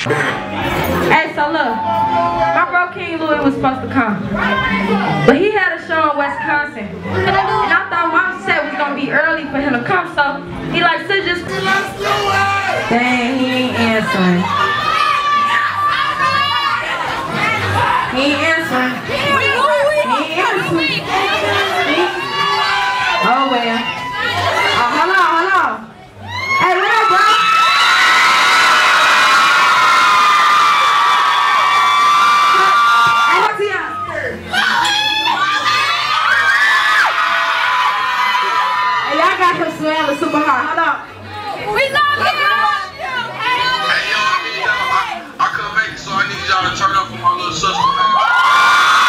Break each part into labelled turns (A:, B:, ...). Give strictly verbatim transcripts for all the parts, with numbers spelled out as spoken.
A: Hey, so look, my bro King Louie was supposed to come, but he had a show in Wisconsin, and I thought my set was gonna be early for him to come, so he like said just. Dang, he ain't answering. He ain't answering. He ain't answering. Oh well. Oh, hold on, hold on. Hey, what up, bro? Smelling super hard. Hold on. We love you. Hey, yo, I need y'all. I, I couldn't make it, so I need y'all to turn up for my little sister, man.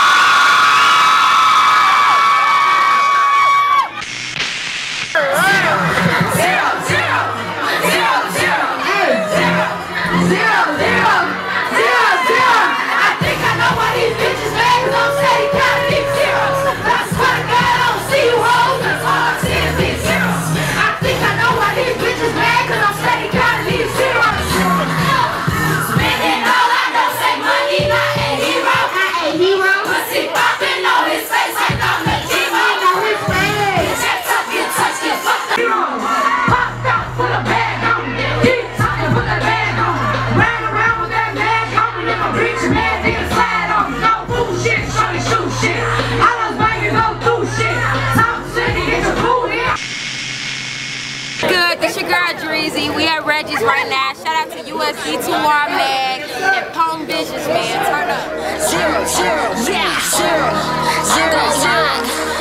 A: Zero, zero, zero, zero, hey, zero, zero, zero, zero, zero. I think I know why these bitches mad, cause I'm steady counting these zeros. That's why God I don't see you hoes. That's all I see is these zeros. These bitches mad cause I'm steady counting these zeros. Spending all I know, say money, not a hero. Not a hero. Pussy popping on his face like I'm the hero. On his face. Check up, get touched, get fucked up. Popped out, put a bag on me. Keep talking, put that bag on me. Ran around with that bag on me. If a bitch mad, nigga slide on me. No bullshit, shorty shoot shit. All those bangers go through shit. Talk shit, get your food in. Good, this your girl Dreezy. We at Reggies right now. Shout out to U S D two R Mag and Palm Visions, man. Turn up. Zero, zero, yeah, zero, zero, zero.